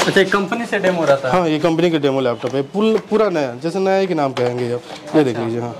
अच्छा, कंपनी से डेमो रहता है? हाँ, ये कंपनी का डेमो लैपटॉप है, पूरा नया, जैसे नया के नाम कहेंगे आप। ये देख लीजिए। हाँ,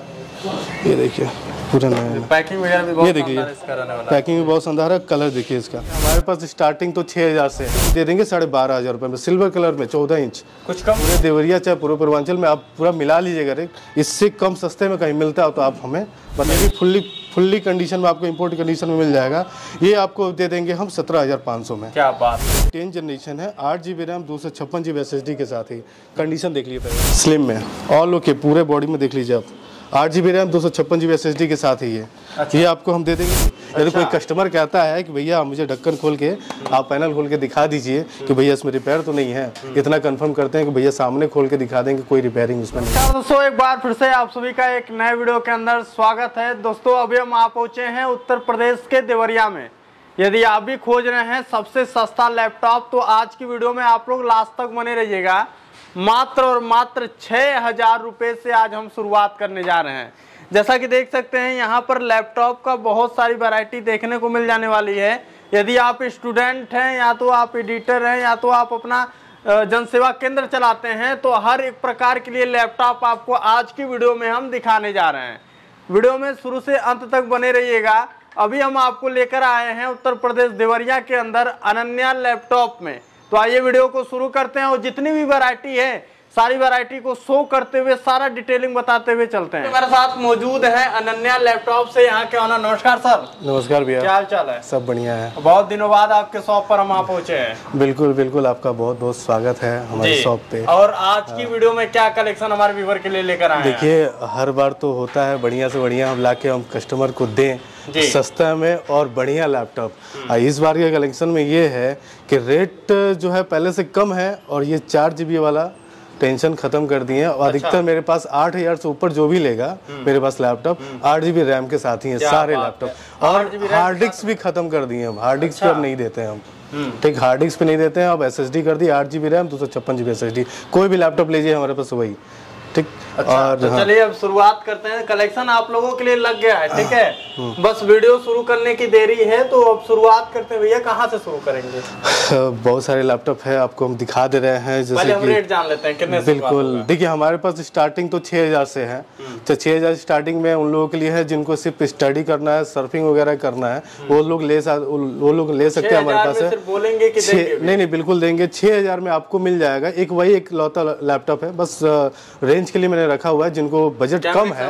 ये देखिए पूरा नया है। पैकिंग वगैरह भी बहुत ये देखिए, पैकिंग भी बहुत शानदार है। कलर देखिए इसका। हमारे पास स्टार्टिंग तो 6000 से दे देंगे 12,500 रुपये में, सिल्वर कलर में 14 इंच। कुछ कम? पूरे देवरिया चाहे पूरे पूर्वांचल में आप पूरा मिला लीजिएगा रेट, इससे कम सस्ते में कहीं मिलता हो तो आप हमें बताइए। फुल्ली कंडीशन में आपको इंपोर्ट कंडीशन में मिल जाएगा। ये आपको दे देंगे हम 17,500 में। क्या बात। 10 जनरेशन है, 8 GB रैम, 256 GB SSD के साथ ही। कंडीशन देख लीजिए पहले, स्लिम में ऑल ओके, पूरे बॉडी में देख लीजिए आप। 8 GB रैम, 256 GB SSD के साथ ही है। अच्छा। ये आपको हम दे देंगे। यदि कोई कस्टमर कहता है कि भैया मुझे ढक्कन खोल के आप पैनल खोल के दिखा दीजिए कि भैया इसमें रिपेयर तो नहीं है, इतना कंफर्म करते हैं कि भैया सामने खोल के दिखा देंगे, कोई रिपेयरिंग उसमें नहीं। दोस्तों, एक बार फिर से आप सभी का एक नए वीडियो के अंदर स्वागत है। दोस्तों, अभी हम आ पहुंचे हैं उत्तर प्रदेश के देवरिया में। यदि आप भी खोज रहे हैं सबसे सस्ता लैपटॉप तो आज की वीडियो में आप लोग लास्ट तक बने रहिएगा। मात्र और मात्र 6,000 रुपये से आज हम शुरुआत करने जा रहे हैं। जैसा कि देख सकते हैं यहाँ पर लैपटॉप का बहुत सारी वैरायटी देखने को मिल जाने वाली है। यदि आप स्टूडेंट हैं, या तो आप एडिटर हैं, या तो आप अपना जनसेवा केंद्र चलाते हैं, तो हर एक प्रकार के लिए लैपटॉप आपको आज की वीडियो में हम दिखाने जा रहे हैं। वीडियो में शुरू से अंत तक बने रहिएगा। अभी हम आपको लेकर आए हैं उत्तर प्रदेश देवरिया के अंदर अनन्या लैपटॉप में। तो आइए वीडियो को शुरू करते हैं और जितनी भी वैरायटी है सारी वैरायटी को शो करते हुए सारा डिटेलिंग बताते हुए चलते हैं। हमारे साथ मौजूद है अनन्या लैपटॉप से यहाँ के ऑनर। नमस्कार सर। नमस्कार भैया, क्या हाल चाल है? सब बढ़िया है। बहुत दिनों बाद आपके शॉप पर हम आ पहुंचे हैं। बिल्कुल बिल्कुल, आपका बहुत बहुत स्वागत है हमारे शॉप पे। और आज की वीडियो में क्या कलेक्शन हमारे व्यूअर के लिए लेकर आए हैं? देखिए, हर बार तो होता है बढ़िया से बढ़िया हम लाके हम कस्टमर को दें सस्ता में और बढ़िया लैपटॉप। इस बार के कलेक्शन में ये है कि रेट जो है पहले से कम है, और ये 4 GB वाला टेंशन खत्म कर दिए। और अधिकतर मेरे पास 8,000 से ऊपर जो भी लेगा मेरे पास लैपटॉप 8 GB रैम के साथ ही है सारे लैपटॉप। और हार्ड डिस्क भी खत्म कर दिए हम, हार्ड डिस्क पे अब नहीं देते हैं हम। ठीक, हार्ड डिस्क पे नहीं देते हैं, अब SSD कर दी 8 GB रैम, 256 GB SSD। कोई भी लैपटॉप लीजिए हमारे पास वही। ठीक। अच्छा, और तो चलिए अब शुरुआत करते हैं। कलेक्शन आप लोगों के लिए लग गया है, ठीक है। बस वीडियो शुरू करने की देरी है, तो अब शुरुआत करते हैं। भैया कहाँ से शुरू करेंगे? बहुत सारे लैपटॉप है, आपको हम दिखा दे रहे हैं। जैसे पहले हम रेट जान लेते हैं कितने से। बिल्कुल, देखिए हमारे पास स्टार्टिंग तो 6,000 से है। तो 6,000 स्टार्टिंग में उन लोगों के लिए है जिनको सिर्फ स्टडी करना है, सर्फिंग वगैरह करना है, वो लोग ले सकते हैं हमारे पास है। बोलेंगे कि नहीं, बिल्कुल देंगे। 6,000 में आपको मिल जाएगा एक वही एक लौता लैपटॉप है। बस रेंज के लिए मैंने रखा हुआ है। जिनको बजट कम है,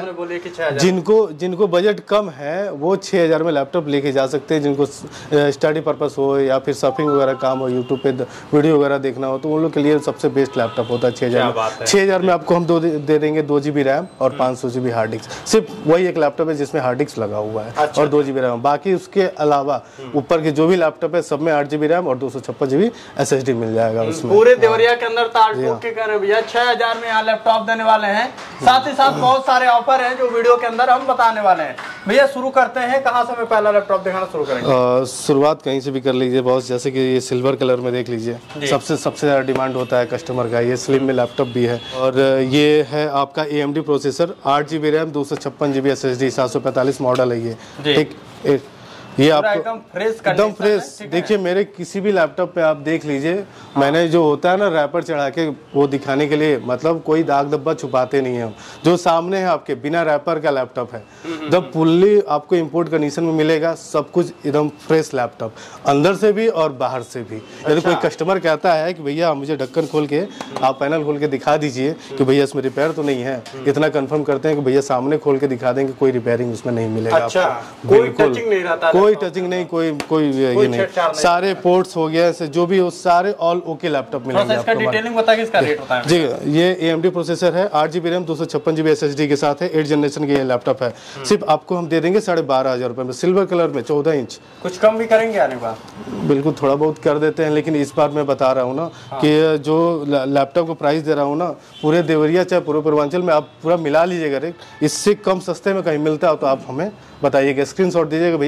जिनको बजट कम है वो 6,000 में लैपटॉप लेके जा सकते हैं। जिनको स्टडी पर्पस हो या फिर सर्फिंग वगैरह काम हो, यूट्यूब पे वीडियो वगैरह देखना हो, तो उन लोग के लिए सबसे बेस्ट लैपटॉप होता है 6,000 में। 6,000 में आपको हम दे देंगे 2 GB रैम और 500 GB हार्ड डिस्क। सिर्फ वही एक लैपटॉप है जिसमें हार्ड डिस्क लगा हुआ है। अच्छा। और 2 GB रैम। बाकी उसके अलावा ऊपर के जो भी लैपटॉप है सब में 8 GB रैम और 256 GB SSD मिल जाएगा उसमें। पूरे देवरिया के अंदर ताड़ ठोक के कह रहे भैया 6,000 में यहाँ लैपटॉप देने वाले हैं। साथ ही साथ बहुत सारे ऑफर हैं जो वीडियो के अंदर हम बताने वाले हैं। भैया शुरू करते हैं, कहाँ से मैं पहला लैपटॉप दिखाना शुरू करेंगे? शुरुआत कहीं से भी कर लीजिए बॉस। जैसे कि ये सिल्वर कलर में देख लीजिए, सबसे ज्यादा डिमांड होता है कस्टमर का। ये स्लिम में लैपटॉप भी है, और ये है आपका AMD processor, 8 GB RAM, 256 GB SSD, 745 model है ये। ठीक, ये आपको एकदम फ्रेश। देखिए मेरे किसी भी लैपटॉप पे आप देख लीजिए, मैंने जो होता है ना रैपर चढ़ा के वो दिखाने के लिए, मतलब कोई दाग धब्बा छुपाते नहीं है हम। जो सामने है आपके बिना रैपर का लैपटॉप है, जब फुल्ली आपको इंपोर्ट कंडीशन में मिलेगा, सब कुछ एकदम फ्रेश लैपटॉप, अंदर से भी और बाहर से भी। यदि कोई कस्टमर कहता है कि भैया मुझे ढक्कन खोल के आप पैनल खोल के दिखा दीजिए कि भैया इसमें रिपेयर तो नहीं है, इतना कंफर्म करते हैं कि भैया सामने खोल के दिखा देंगे, कोई रिपेयरिंग उसमें नहीं मिलेगा। अच्छा, कोई टचिंग नहीं रहता, कोई टचिंग नहीं, कोई ये नहीं, सारे पोर्ट्स हो गया ऐसे जो भी हो, सारे ऑल ओके लैपटॉप मिलेंगे आपको। डिटेलिंग बता के इसका रेट होता है। जी, ये AMD प्रोसेसर है, 8 GB रैम, 256 GB SSD के साथ है। 8 जनरेशन की ये लैपटॉप है। सिर्फ आपको हम दे देंगे 12,500 रुपये में, सिल्वर कलर में 14 इंच। कुछ कम भी करेंगे आने बार? बिल्कुल, थोड़ा बहुत कर देते हैं, लेकिन इस बार मैं बता रहा हूँ ना कि जो लैपटॉप को प्राइस दे रहा हूँ ना, पूरे देवरिया चाहे पूरे पूर्वांचल में आप पूरा मिला लीजिएगा रेट, इससे कम सस्ते में कहीं मिलता हो तो आप हमें बताइएगा, स्क्रीनशॉट दीजिएगा भैया इनके यहाँ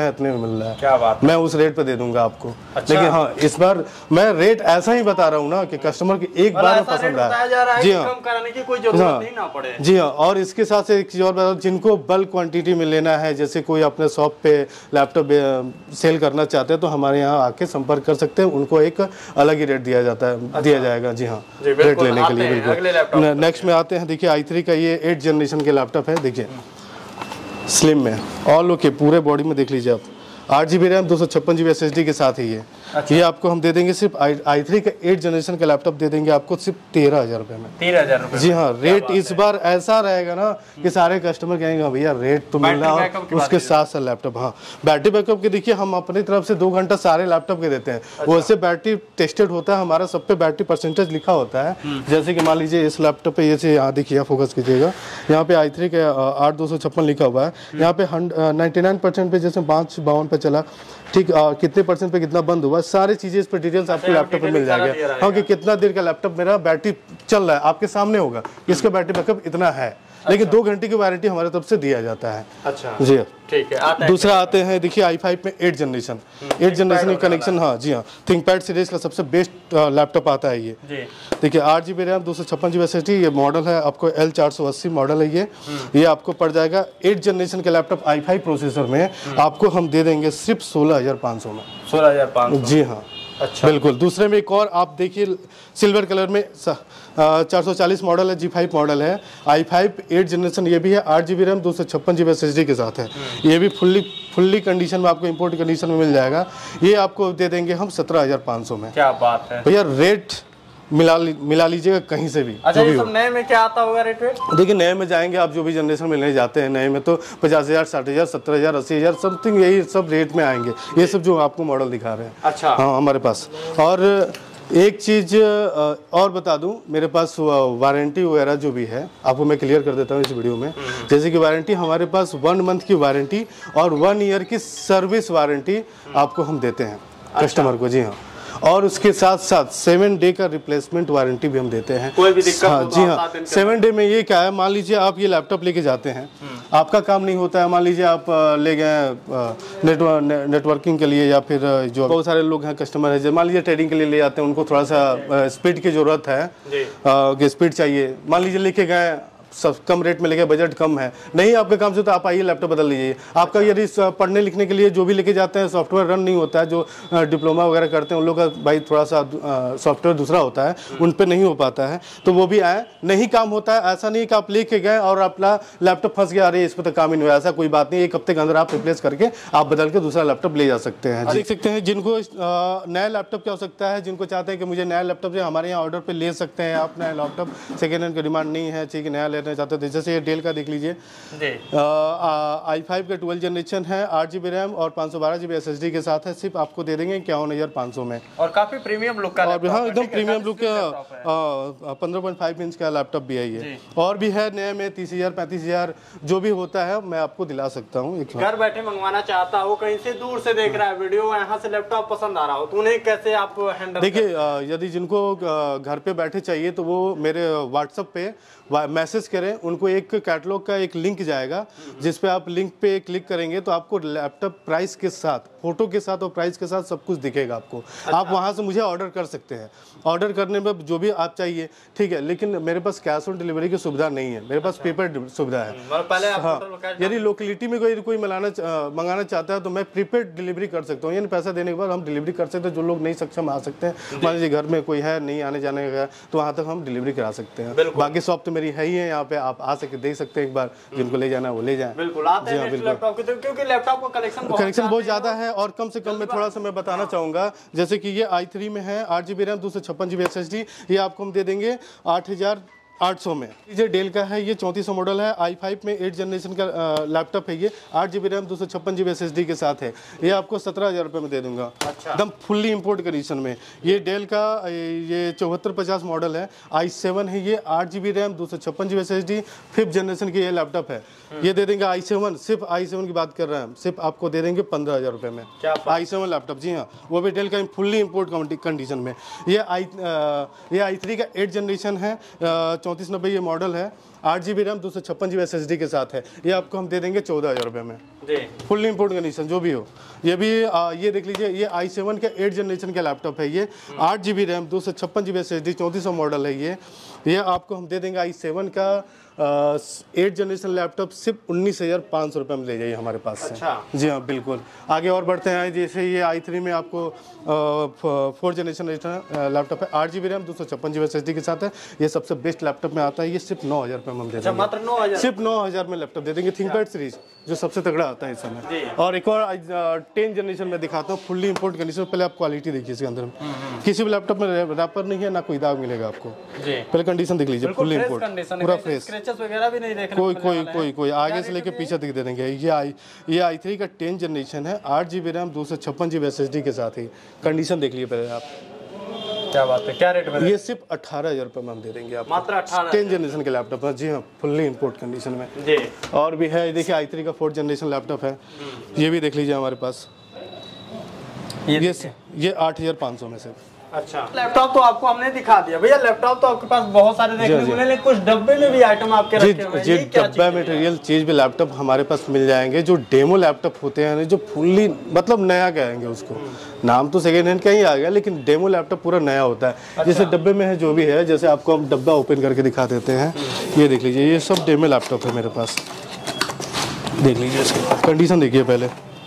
इतने में मिल रहा है। क्या बात, मैं उस रेट पे दे दूंगा आपको। अच्छा। लेकिन हाँ, इस बार मैं रेट ऐसा ही बता रहा हूँ ना कि कस्टमर की एक बार में पसंद आए। जी हाँ, कम कराने की कोई जरूरत नहीं ना पड़े। जी हाँ, और इसके साथ से एक चीज और बता, जिनको बल्क क्वांटिटी में लेना है, जैसे कोई अपने शॉप पे लैपटॉप सेल करना चाहते हैं तो हमारे यहाँ आके संपर्क कर सकते हैं, उनको एक अलग ही रेट दिया जाता है। अच्छा। दिया जाएगा। जी हाँ, रेट लेने के लिए। बिल्कुल। नेक्स्ट में आते हैं, देखिए i3 का ये 8 जनरेशन के लैपटॉप है। देखिए स्लिम में ऑल ओके, पूरे बॉडी में देख लीजिए आप। 8 GB रैम 256 GB SSD के साथ ही ये। अच्छा। ये आपको हम दे देंगे सिर्फ i3 का 8 जनरेशन का लैपटॉप दे देंगे आपको सिर्फ 13,000 रुपए में। 13,000 रुपए। जी हाँ, रेट इस बार ऐसा रहेगा ना कि सारे कस्टमर कहेंगे भैया रेट तो मिल रहा है, उसके साथ साथ लैपटॉप। हाँ, बैटरी बैकअप के देखिए हम अपनी तरफ से 2 घंटा सारे लैपटॉप के देते हैं। अच्छा। वैसे बैटरी टेस्टेड होता है, हमारा सब पे बैटरी परसेंटेज लिखा होता है। जैसे कि मान लीजिए इस लैपटॉप पे ये यहाँ देखिए, फोकस कीजिएगा, यहाँ पे i3 के 8256 लिखा हुआ है। यहाँ पे 99% पे जैसे 552 पे चला, ठीक, कितने परसेंट पे कितना बंद हुआ, सारी चीजें इस पर डिटेल्स आपको लैपटॉप पे मिल जाएगा। हाँ, कि कितना देर का लैपटॉप मेरा बैटरी चल रहा है आपके सामने होगा, इसका बैटरी बैकअप इतना है। लेकिन 2 घंटे की वारंटी हमारे तरफ से दिया जाता है। अच्छा जी, ठीक है। दूसरा आते हैं, देखिए i5 में 8 जनरेशन का कनेक्शन। हाँ जी हाँ, थिंकपैड सीरीज का सबसे बेस्ट लैपटॉप आता है ये। देखिए 8 GB रैम 256 GB SSD, ये मॉडल है आपको L480 मॉडल है ये आपको पड़ जाएगा 8 जनरेशन के लैपटॉप i5 प्रोसेसर में आपको हम दे देंगे सिर्फ 16,500 में। 16,500। जी हाँ, अच्छा, बिल्कुल। दूसरे में एक और आप देखिए, सिल्वर कलर में 440 मॉडल है, G5 मॉडल है, i5 8 जनरेशन, ये भी है 8 GB रैम 256 GB SSD के साथ है। ये भी फुल्ली कंडीशन में आपको इंपोर्ट कंडीशन में मिल जाएगा। ये आपको दे देंगे हम 17,500 में। क्या बात है भैया, रेट मिला लीजिएगा कहीं से भी। अच्छा, ये सब नए में क्या आता होगा रेट? देखिए नए में जाएंगे आप, जो भी जनरेशन मिलने जाते हैं नए में तो 50,000, 60,000, 70,000, 80,000 समथिंग, यही सब रेट में आएंगे। ये सब जो आपको मॉडल दिखा रहे हैं। अच्छा। हाँ, हमारे पास। और एक चीज और बता दूं, मेरे पास वारंटी वगैरह जो भी है आपको मैं क्लियर कर देता हूं इस वीडियो में। जैसे कि वारंटी हमारे पास 1 मंथ की वारंटी और 1 ईयर की सर्विस वारंटी आपको हम देते हैं कस्टमर को। जी हाँ, और उसके साथ साथ 7 डे का रिप्लेसमेंट वारंटी भी हम देते हैं। कोई भी दिक्कत हो तो जी हाँ, 7 डे में ये क्या है, मान लीजिए आप ये लैपटॉप लेके जाते हैं, आपका काम नहीं होता है, मान लीजिए आप ले गए नेटवर्किंग के लिए, या फिर जो बहुत सारे लोग हैं कस्टमर है, मान लीजिए ट्रेडिंग के लिए ले जाते हैं, उनको थोड़ा सा स्पीड की जरूरत है, कि स्पीड चाहिए, मान लीजिए लेके गए, सब कम रेट में लेके, बजट कम है, नहीं आपके काम से, तो आप आइए लैपटॉप बदल लीजिए। आपका यदि पढ़ने लिखने के लिए जो भी लेके जाते हैं, सॉफ्टवेयर रन नहीं होता है, जो डिप्लोमा वगैरह करते हैं उन लोग का भाई थोड़ा सा सॉफ्टवेयर दूसरा होता है, उन पे नहीं हो पाता है, तो वो भी आए, नहीं काम होता है। ऐसा नहीं कि आप लेके गए और अपना लैपटॉप फंस गया, अरे इस पर तो काम ही नहीं हुआ, ऐसा कोई बात नहीं। 1 हफ्ते के अंदर आप रिप्लेस करके आप बदल के दूसरा लैपटॉप ले जा सकते हैं। देख सकते हैं, जिनको नया लैपटॉप की आवश्यकता है, जिनको चाहते हैं कि मुझे नया लैपटॉप जो हमारे यहाँ ऑर्डर पे ले सकते हैं आप नया लैपटॉप, सेकेंड हैंड की डिमांड नहीं है, चाहिए नया लेना चाहते हैं। जैसे डेल का देख लीजिए, i5 का 12 जनरेशन है, 8 GB रैम और 512 GB SSD के साथ है, सिर्फ आपको दे देंगे 51,500 में। और काफी प्रीमियम लुक का, और हाँ एकदम प्रीमियम लुक का 15.5 इंच का लैपटॉप भी है ये। और भी है नए में 30,000, 35,000 जो भी होता है मैं आपको दिला सकता हूँ। घर बैठे मंगवाना चाहता हो, कहीं से दूर से देख रहा है वीडियो, यहाँ से लैपटॉप पसंद आ रहा हो, तो उन्हें कैसे आप हैंडल? देखिए यदि जिनको घर पे बैठे चाहिए तो वो मेरे व्हाट्सएप पे मैसेज करें, उनको एक कैटलॉग का एक लिंक जाएगा, जिस पे आप लिंक पे क्लिक करेंगे तो आपको लैपटॉप प्राइस के साथ, फोटो के साथ और प्राइस के साथ सब कुछ दिखेगा आपको। अच्छा। आप वहां से मुझे ऑर्डर कर सकते हैं, ऑर्डर करने में जो भी आप चाहिए, ठीक है, लेकिन मेरे पास कैश ऑन डिलीवरी की सुविधा नहीं है, मेरे पास पेपर सुविधा है। हाँ, यदि लोकेलिटी में कोई मंगाना चाहता है तो मैं प्रीपेड डिलीवरी कर सकता हूँ, यानी पैसा देने के बाद हम डिलीवरी कर सकते हैं। जो लोग नहीं सक्षम आ सकते हैं, मान लीजिए घर में कोई है नहीं आने जाने का, तो वहाँ तक हम डिलीवरी करा सकते हैं। बाकी शॉप तो मेरी है ही है, यहाँ पे आप आ सके देख सकते हैं, एक बार जिनको ले जाना है वो ले जाए। बिल्कुल आते हैं लैपटॉप के, क्योंकि लैपटॉप का कलेक्शन बहुत ज्यादा है। और कम से कम मैं थोड़ा सा मैं बताना चाहूंगा, जैसे कि ये i3 में है, 8 GB रैम 256 GB SSD, ये आपको हम दे देंगे 8,800 में। ये डेल का है, ये 3400 मॉडल है, i5 में 8 जनरेशन का लैपटॉप है ये, 8 GB रैम 256 GB SSD के साथ है, ये आपको 17,000 रुपये में दे दूंगा। अच्छा। एकदम फुल्ली इंपोर्ट कंडीशन में। ये डेल का ये 7450 मॉडल है, i7 है ये, 8 GB RAM 256 GB SSD, 5th generation की ये लैपटॉप है, ये दे देंगे i7, सिर्फ i7 की बात कर रहे हैं, सिर्फ आपको दे देंगे 15,000 रुपये में i7 लैपटॉप। जी हाँ, वो भी डेल का फुल्ली इंपोर्ट कंडीशन में। ये i3 का 8 जनरेशन है, 3490 ये मॉडल है, 8GB रैम 256GB SSD के साथ है। ये आपको हम दे देंगे 14,000 रुपये में, फुल इंपोर्ट कंडीशन जो भी हो। ये भी ये देख लीजिए, ये i7 का 8 जनरेशन का लैपटॉप है। ये 8GB RAM 256GB SSD 3400 model है। ये आपको हम दे देंगे i7 का 8 जनरेशन लैपटॉप सिर्फ 19,500 रुपये में ले जाइए हमारे पास से। अच्छा। जी हाँ बिल्कुल। आगे और बढ़ते हैं, जैसे ये i3 में आपको 4 जनरेशन लैपटॉप है, 8GB रैम 256GB SSD के साथ है। ये सबसे बेस्ट लैपटॉप में आता है। ये सिर्फ 9,000 रुपये में हम दे देंगे। मात्र 9,000, सिर्फ 9,000 में लैपटॉप दे देंगे। थिंकपैड सीरीज जो सबसे तगड़ा आता है इस समय। और एक और 10 जनरेशन में दिखाता हूँ, फुल्ली इंपोर्ट कंडीशन। पहले आप क्वालिटी देखिए इसके अंदर, किसी भी लैपटॉप में रैपर नहीं है, ना कोई दाग मिलेगा आपको। पहले कंडीशन देख लीजिए, फुल्ली इंपोर्ट, पूरा फ्रेश, वगैरह भी नहीं देखने कोई आगे से लेके पीछे तक दे देंगे। ये i3 का 10 जनरेशन है, 8GB रैम 256GB SSD के साथ ही। कंडीशन देख लीजिए पहले आप, क्या बात है, क्या रेट में? ये सिर्फ 18,000 रुपये में हम दे देंगे आपको, मात्र 18। 10 जनरेशन के लैपटॉप है। जी हाँ, फुल्ली इंपोर्ट कंडीशन में जी। और भी है, देखिए i3 का 4 जनरेशन लैपटॉप है। ये भी देख लीजिए हमारे पास, ये 8,500 में से। अच्छा, लैपटॉप तो आपको हमने दिखा दिया भैया। लैपटॉप तो आपके पास बहुत सारे देखने को मिले, लेकिन कुछ डब्बे में भी आइटम आपके रखे हुए हैं। जी, डब्बा मटेरियल चीज भी लैपटॉप हमारे पास मिल जाएंगे। जो डेमो लैपटॉप होते हैं, जो फुल्ली मतलब नया कहेंगे उसको, नाम तो सेकेंड हैंड का ही आ गया, लेकिन डेमो लैपटॉप पूरा नया होता है। अच्छा। जैसे डब्बे में है जो भी है, जैसे आपको हम डब्बा ओपन करके दिखा देते हैं। ये देख लीजिए, ये सब डेमो लैपटॉप है मेरे पास। देख लीजिए इसकी कंडीशन, देखिए पहले।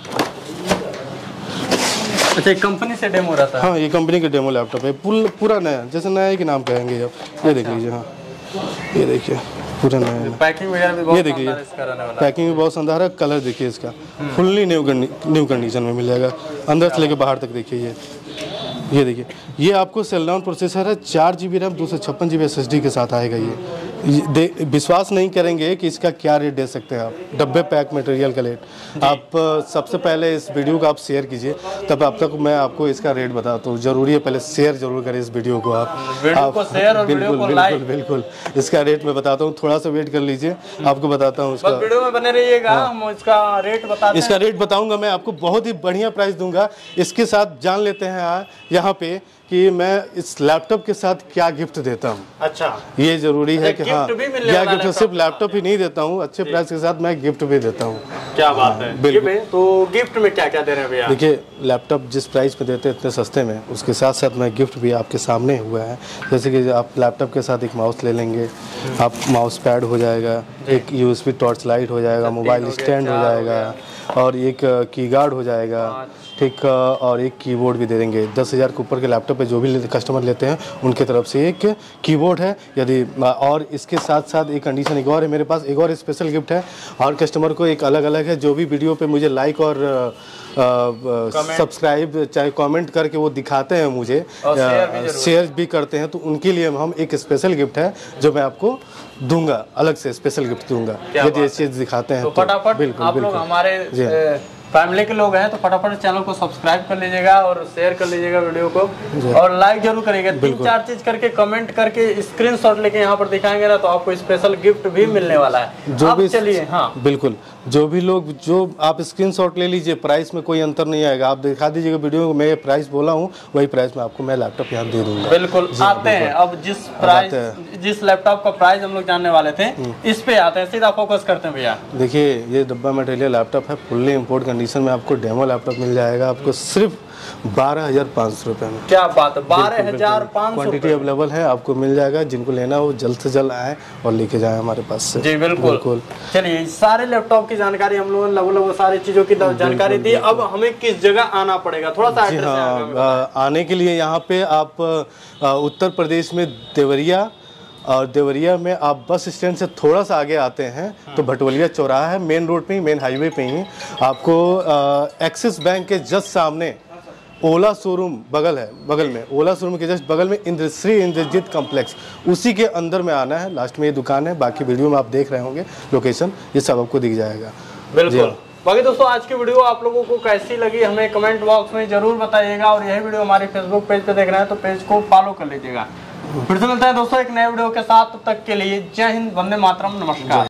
अच्छा, कंपनी से डेमो रहता है? हाँ, ये कंपनी का डेमो लैपटॉप है, पूरा नया, जैसे नया के नाम कहेंगे आप। ये देख लीजिए, हाँ ये देखिए पूरा नया। पैकिंग वगैरह भी बहुत, ये देखिए पैकिंग भी बहुत शानदार है। कलर देखिए इसका, फुल्ली न्यू कंडीशन में मिल जाएगा, अंदर से लेके बाहर तक। देखिए ये देखिए, ये आपको सेलडाउन प्रोसेसर है, 4GB रैम 256GB SSD के साथ आएगा। ये विश्वास नहीं करेंगे कि इसका क्या रेट दे सकते हैं आप, डब्बे पैक मटेरियल का रेट। आप सबसे पहले इस वीडियो को आप शेयर कीजिए, तब आप तक मैं आपको इसका रेट बताता हूँ। जरूरी है, पहले शेयर जरूर करें इस वीडियो को आप शेयर और वीडियो को लाइक। बिल्कुल इसका रेट मैं बताता हूँ, थोड़ा सा वेट कर लीजिए, आपको बताता हूँ। वीडियो में बने रहिएगा, हम इसका रेट बताऊंगा। मैं आपको बहुत ही बढ़िया प्राइस दूंगा। इसके साथ जान लेते हैं यहाँ पे कि मैं इस लैपटॉप के साथ क्या गिफ्ट देता हूँ। अच्छा, ये जरूरी है कि हाँ, क्या गिफ्ट, सिर्फ लैपटॉप ही नहीं देता हूँ, अच्छे प्राइस के साथ मैं गिफ्ट भी देता हूँ। क्या बात है, बिल्कुल। तो गिफ्ट में क्या क्या दे रहे हैं भैया? देखिए, लैपटॉप जिस प्राइस में देते हैं इतने सस्ते में, उसके साथ साथ मैं गिफ्ट भी आपके सामने हुआ है। जैसे कि आप लैपटॉप के साथ एक माउस ले लेंगे, आप माउस पैड हो जाएगा, एक USB टॉर्च लाइट हो जाएगा, मोबाइल स्टैंड हो जाएगा, और एक की गार्ड हो जाएगा, ठीक, और एक कीबोर्ड भी दे देंगे। 10,000 के ऊपर के लैपटॉप पे जो भी कस्टमर लेते हैं उनके तरफ से एक कीबोर्ड है यदि। और इसके साथ साथ एक कंडीशन एक और है मेरे पास, एक और स्पेशल गिफ्ट है। और कस्टमर को एक अलग अलग है, जो भी वीडियो पे मुझे लाइक और सब्सक्राइब चाहे कमेंट करके वो दिखाते हैं, मुझे शेयर भी करते हैं, तो उनके लिए हम एक स्पेशल गिफ्ट है जो मैं आपको दूंगा, अलग से स्पेशल गिफ्ट दूंगा यदि ये चीज दिखाते हैं। तो फटाफट आप लोग हमारे फैमिली के लोग हैं तो फटाफट चैनल को सब्सक्राइब कर लीजिएगा और शेयर कर लीजिएगा वीडियो को, और लाइक जरूर करिएगा। 3-4 चीज करके कमेंट करके स्क्रीनशॉट लेके यहाँ पर दिखाएंगे ना, तो आपको स्पेशल गिफ्ट भी मिलने वाला है। जो भी चलिए, हाँ बिल्कुल, जो भी लोग, जो आप स्क्रीनशॉट ले लीजिए, प्राइस में कोई अंतर नहीं आएगा। आप दिखा दीजिएगा वीडियो में, मैं प्राइस बोला हूँ वही प्राइस में आपको मैं लैपटॉप यहाँ दे दूंगा। बिल्कुल। आते हैं अब जिस लैपटॉप का प्राइस हम लोग जानने वाले थे, इस पे आते हैं, सीधा फोकस करते हैं भैया। देखिए, ये डब्बा मटेरियल लैपटॉप है, फुल्ली इंपोर्ट कंडीशन में आपको डेमो लैपटॉप मिल जाएगा, आपको सिर्फ 12,500 रुपये में। क्या बात है, 12,500। क्वांटिटी अवेलेबल है, आपको मिल जाएगा। जिनको लेना हो जल्द से जल्द आए और लेके जाए हमारे पास से। जी बिल्कुल। चलिए, सारे लैपटॉप की जानकारी हम लोगों ने लगभग सारी चीजों की जानकारी दी। अब हमें किस जगह आना पड़ेगा, थोड़ा सा एड्रेस? हाँ, आने के लिए यहाँ पे आप उत्तर प्रदेश में देवरिया, और देवरिया में आप बस स्टैंड से थोड़ा सा आगे आते हैं तो भटवलिया चौराहा है, मेन रोड पे ही, मेन हाईवे पे ही आपको एक्सिस बैंक के जस्ट सामने ओला शोरूम बगल में ओला शोरूम के जस्ट बगल में श्री इंद्रजीत कॉम्प्लेक्स, उसी के अंदर में आना है। लास्ट में ये दुकान है, बाकी वीडियो में आप देख रहे होंगे लोकेशन, ये सब आपको दिख जाएगा। बिल्कुल। बाकी दोस्तों, आज की वीडियो आप लोगों को कैसी लगी हमें कमेंट बॉक्स में जरूर बताइएगा, और यही वीडियो हमारे फेसबुक पेज पे देख रहे हैं तो पेज को फॉलो कर लीजिएगा। फिर से मिलते हैं दोस्तों एक नए वीडियो के साथ, तब तक के लिए जय हिंद, वंदे मातरम, नमस्कार।